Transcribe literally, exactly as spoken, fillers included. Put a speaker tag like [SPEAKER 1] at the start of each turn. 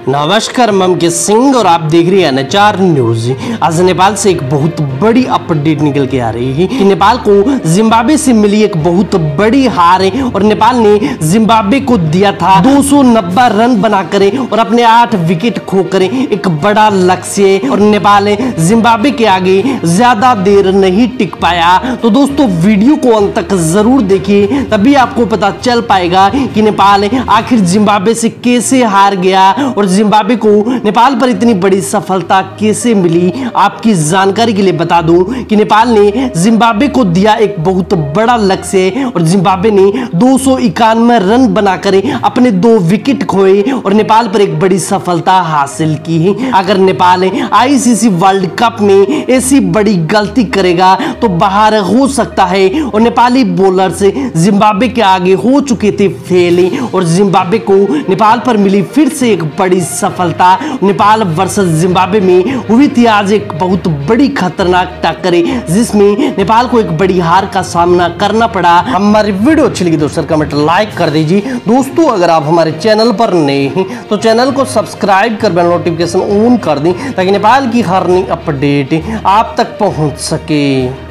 [SPEAKER 1] नमस्कार, ममके सिंह और आप देख रहे हैं नचार न्यूज। आज नेपाल से एक बहुत बड़ी अपडेट निकल के आ रही है कि नेपाल को जिम्बाब्वे से मिली एक बहुत बड़ी हार है और नेपाल ने जिम्बाब्वे को दिया था दो सौ नब्बे रन बनाकर और अपने आठ विकेट खोकर एक बड़ा लक्ष्य, और नेपाल जिम्बाब्वे के आगे ज्यादा देर नहीं टिक पाया। तो दोस्तों वीडियो को अंत तक जरूर देखिए, तभी आपको पता चल पाएगा कि नेपाल आखिर जिम्बाब्वे से कैसे हार गया और जिम्बाब्वे को नेपाल पर इतनी बड़ी सफलता कैसे मिली। आपकी जानकारी के लिए बता दूं कि नेपाल ने जिम्बाब्वे को दिया एक बहुत बड़ा लक्ष्य और जिम्बाब्वे ने दो सौ इक्यानवे रन बनाकर अपने दो विकेट खोए और नेपाल पर एक बड़ी सफलता हासिल की है। अगर नेपाल आईसीसी वर्ल्ड कप में ऐसी बड़ी गलती करेगा तो बाहर हो सकता है, और नेपाली बॉलर से जिम्बाब्वे के आगे हो चुके थे फेल, और जिम्बाब्वे को नेपाल पर मिली फिर से एक बड़ी सफलता। नेपाल वर्सेस जिम्बाब्वे में हुई थी आज एक बहुत बड़ी खतरनाक टक्कर, जिसमें नेपाल को एक बड़ी हार का सामना करना पड़ा। हमारी वीडियो अच्छी लगी दोस्तों कमेंट लाइक कर दीजिए। दोस्तों अगर आप हमारे चैनल पर नए हैं तो चैनल को सब्सक्राइब कर बेल नोटिफिकेशन ऑन कर दें ताकि नेपाल की हर नई अपडेट आप तक पहुंच सके।